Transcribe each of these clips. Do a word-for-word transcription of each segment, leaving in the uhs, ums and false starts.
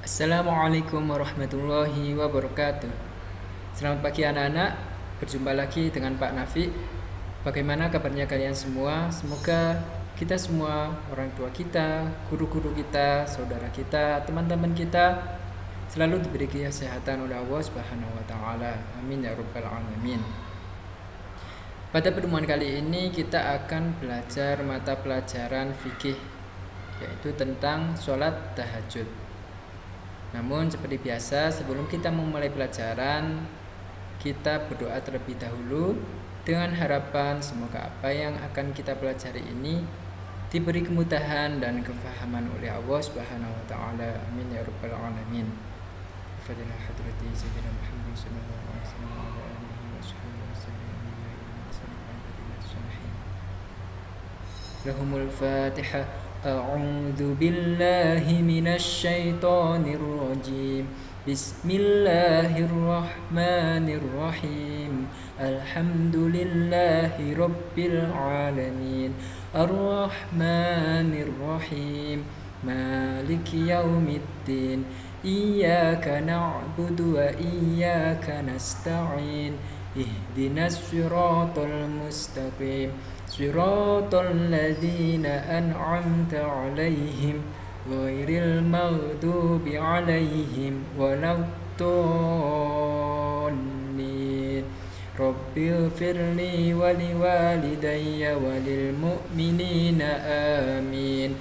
Assalamualaikum warahmatullahi wabarakatuh. Selamat pagi anak-anak. Berjumpa lagi dengan Pak Nafi. Bagaimana kabarnya kalian semua? Semoga kita semua, orang tua kita, guru-guru kita, saudara kita, teman-teman kita selalu diberi kesehatan oleh Allah Subhanahu wa taala. Amin ya rabbal alamin. Pada pertemuan kali ini kita akan belajar mata pelajaran fikih, yaitu tentang sholat tahajud. Namun seperti biasa, sebelum kita memulai pelajaran, kita berdoa terlebih dahulu dengan harapan semoga apa yang akan kita pelajari ini diberi kemudahan dan kefahaman oleh Allah Subhanahu wa taala. Amin ya rabbal alamin. Fadillah hadrati sayyidina Muhammad sallallahu alaihi wasallam wa ala alihi wa sahbihi wasallam. Lahumul Fatihah. A'udzu billahi minasy syaithanir rajim. Bismillahirrahmanirrahim. Alhamdulillahi rabbil alamin. Arrahmanirrahim. Maliki yaumiddin. Iyyaka na'budu wa iyyaka nasta'in. Ihdinas siratal mustaqim. Siratal ladzina an'amta 'alaihim ghairil maghdubi 'alaihim waladdallin. Rabbighfirli wa liwalidayya walil mu'minina amin.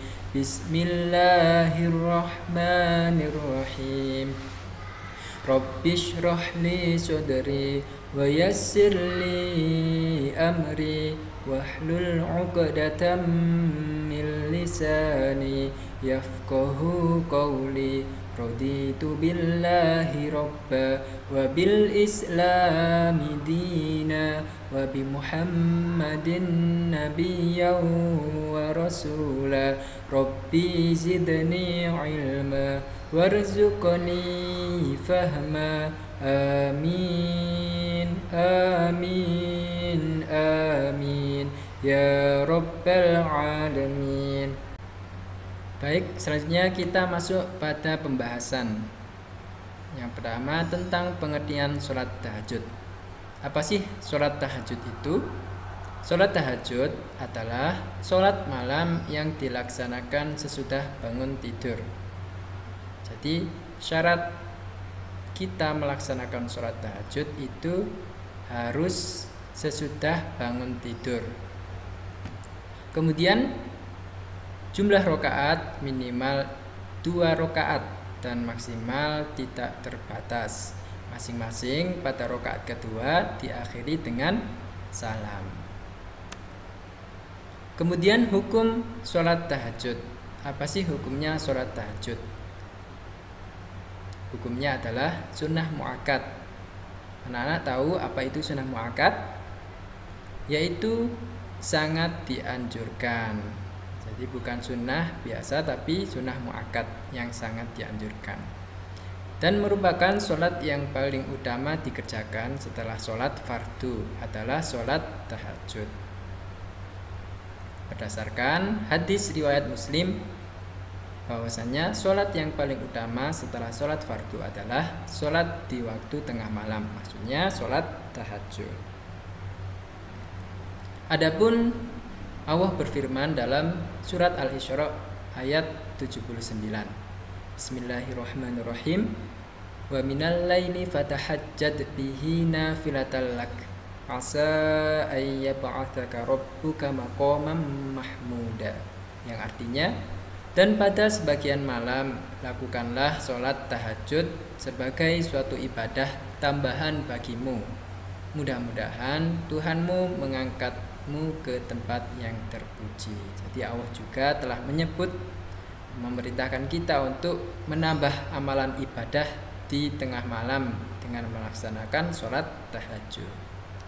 Bismillahirrahmanirrahim. Rabbishrah li sadri wa yassir li amri wahlul 'uqdatam min lisani yafqahu qawli. Raditu billahi rabba wa bil islami dina wa bi muhammadin nabiyyan wa rasula. Rabbi zidni ilma warzuqni fahma. Amin amin amin ya rabbal alamin. Baik, selanjutnya kita masuk pada pembahasan. Yang pertama tentang pengertian sholat tahajud. Apa sih sholat tahajud itu? Sholat tahajud adalah sholat malam yang dilaksanakan sesudah bangun tidur. Jadi syarat kita melaksanakan sholat tahajud itu harus sesudah bangun tidur. Kemudian jumlah rakaat minimal dua rakaat dan maksimal tidak terbatas. Masing-masing pada rakaat kedua diakhiri dengan salam. Kemudian hukum sholat tahajud. Apa sih hukumnya sholat tahajud? Hukumnya adalah sunnah muakkad. Anak-anak tahu apa itu sunnah muakkad? Yaitu sangat dianjurkan. Jadi bukan sunnah biasa, tapi sunnah muakkad yang sangat dianjurkan. Dan merupakan sholat yang paling utama dikerjakan setelah sholat fardu adalah sholat tahajud. Berdasarkan hadis riwayat Muslim, bahwasanya sholat yang paling utama setelah sholat fardu adalah sholat di waktu tengah malam, maksudnya sholat tahajud. Adapun Allah berfirman dalam surat Al-Isra ayat tujuh puluh sembilan. Bismillahirrahmanirrahim. Wa minal laili fatahajjad bihi nafilatan lak asa ay yab'atsaka rabbuka maqaman mahmuda. Yang artinya, dan pada sebagian malam lakukanlah sholat tahajud sebagai suatu ibadah tambahan bagimu. Mudah-mudahan Tuhanmu mengangkatmu ke tempat yang terpuji. Jadi Allah juga telah menyebut, memerintahkan kita untuk menambah amalan ibadah di tengah malam dengan melaksanakan sholat tahajud.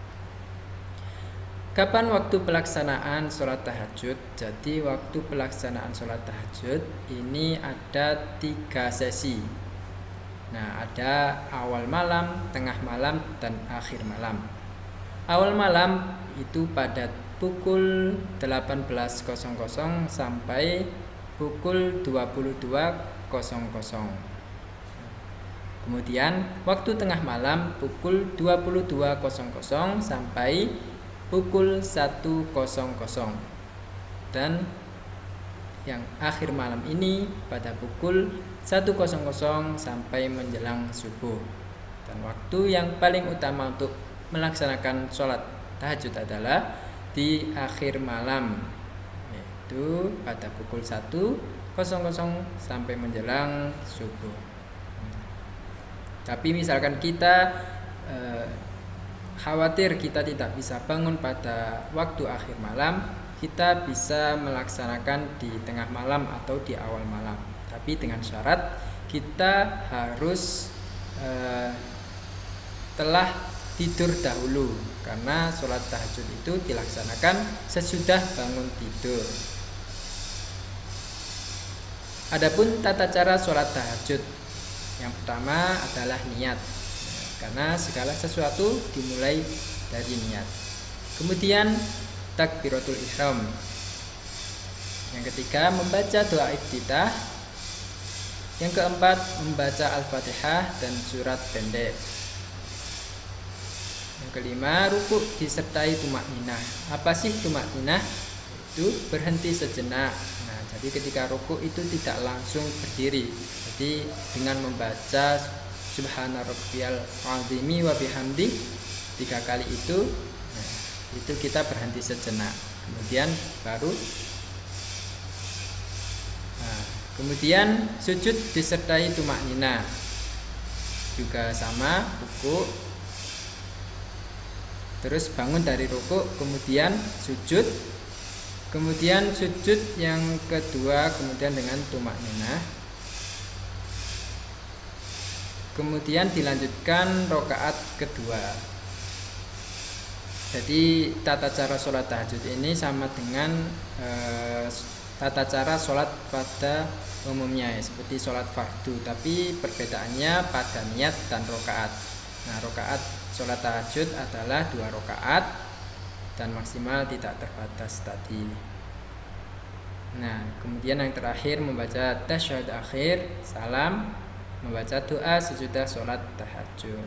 Kapan waktu pelaksanaan sholat tahajud? Jadi waktu pelaksanaan sholat tahajud ini ada tiga sesi. Nah, ada awal malam, tengah malam, dan akhir malam. Awal malam itu pada pukul delapan belas sampai pukul dua puluh dua. Kemudian waktu tengah malam pukul dua puluh dua sampai pukul satu. Dan yang akhir malam ini pada pukul satu sampai menjelang subuh. Dan waktu yang paling utama untuk melaksanakan sholat tahajud adalah di akhir malam, yaitu pada pukul satu sampai menjelang subuh. Tapi misalkan kita eh, khawatir kita tidak bisa bangun pada waktu akhir malam, kita bisa melaksanakan di tengah malam atau di awal malam. Tapi dengan syarat kita harus eh, telah tidur dahulu, karena sholat tahajud itu dilaksanakan sesudah bangun tidur. Adapun tata cara sholat tahajud, yang pertama adalah niat, karena segala sesuatu dimulai dari niat. Kemudian takbiratul ihram. Yang ketiga membaca doa iftitah. Yang keempat membaca Al-Fatihah dan surat pendek. Yang kelima rukuk disertai tumakninah. Apa sih tumakninah? Itu berhenti sejenak. Nah, jadi ketika rukuk itu tidak langsung berdiri. Jadi dengan membaca Subhana rabbiyal azimi wa bihamdi tiga kali itu, nah, itu kita berhenti sejenak. Kemudian baru nah, kemudian sujud disertai tumakninah. Juga sama, rukuk. Terus bangun dari rukuk, kemudian sujud. Kemudian sujud yang kedua kemudian dengan tumakninah. Kemudian dilanjutkan rokaat kedua. Jadi tata cara sholat tahajud ini sama dengan eh, tata cara sholat pada umumnya, ya, seperti sholat fardu, tapi perbedaannya pada niat dan rokaat. Nah, rokaat sholat tahajud adalah dua rokaat dan maksimal tidak terbatas tadi. Nah, kemudian yang terakhir membaca tasyahud akhir, salam, membaca doa sesudah sholat tahajud.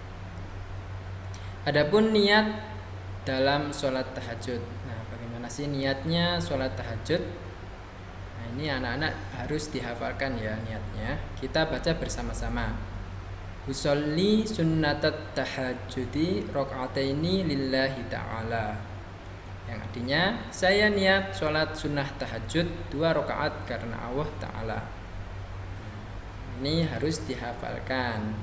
Adapun niat dalam sholat tahajud. Nah, bagaimana sih niatnya sholat tahajud? Nah, ini anak-anak harus dihafalkan ya niatnya. Kita baca bersama-sama. Usolli sunnatat tahajudi rok'ataini lillahi ta'ala. Yang artinya saya niat sholat sunnah tahajud dua rakaat karena Allah Ta'ala. Ini harus dihafalkan.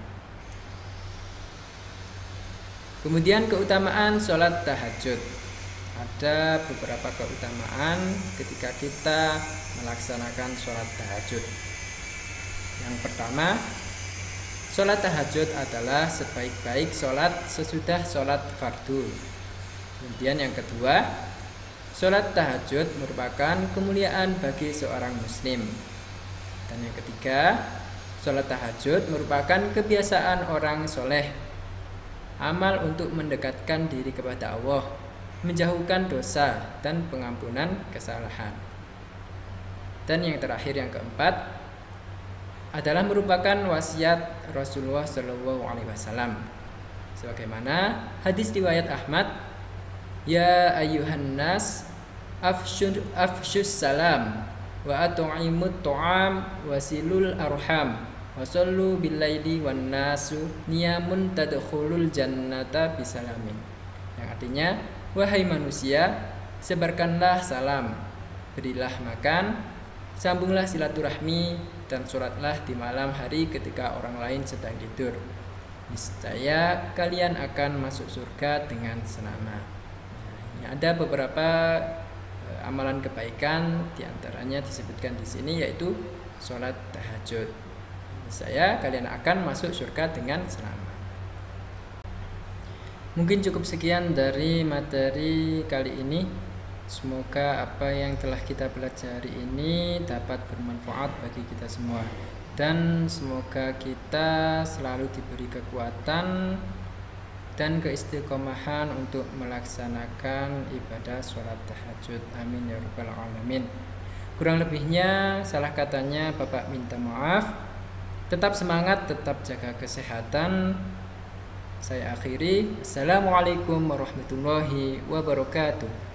Kemudian keutamaan sholat tahajud. Ada beberapa keutamaan ketika kita melaksanakan sholat tahajud. Yang pertama, sholat tahajud adalah sebaik-baik sholat sesudah sholat fardu. Kemudian yang kedua, sholat tahajud merupakan kemuliaan bagi seorang muslim. Dan yang ketiga, sholat tahajud merupakan kebiasaan orang soleh, amal untuk mendekatkan diri kepada Allah, menjauhkan dosa dan pengampunan kesalahan. Dan yang terakhir, yang keempat, adalah merupakan wasiat Rasulullah shallallahu alaihi wasallam. Sebagaimana hadis riwayat Ahmad, ya ayyuhan nas afsyur afsyus salam wa at'imut ta'am wasilul arham wasallu billaili wan nasu niyamun tadkhulul jannata bisalamin. Yang artinya, wahai manusia, sebarkanlah salam, berilah makan, sambunglah silaturahmi, dan sholatlah di malam hari ketika orang lain sedang tidur. Niscaya kalian akan masuk surga dengan selamat. Nah, ini ada beberapa e, amalan kebaikan, diantaranya disebutkan di sini yaitu sholat tahajud. Niscaya kalian akan masuk surga dengan selamat. Mungkin cukup sekian dari materi kali ini. Semoga apa yang telah kita pelajari ini dapat bermanfaat bagi kita semua, dan semoga kita selalu diberi kekuatan dan keistiqomahan untuk melaksanakan ibadah sholat tahajud. Amin ya rabbal alamin. Kurang lebihnya, salah katanya Bapak minta maaf. Tetap semangat, tetap jaga kesehatan. Saya akhiri. Assalamualaikum warahmatullahi wabarakatuh.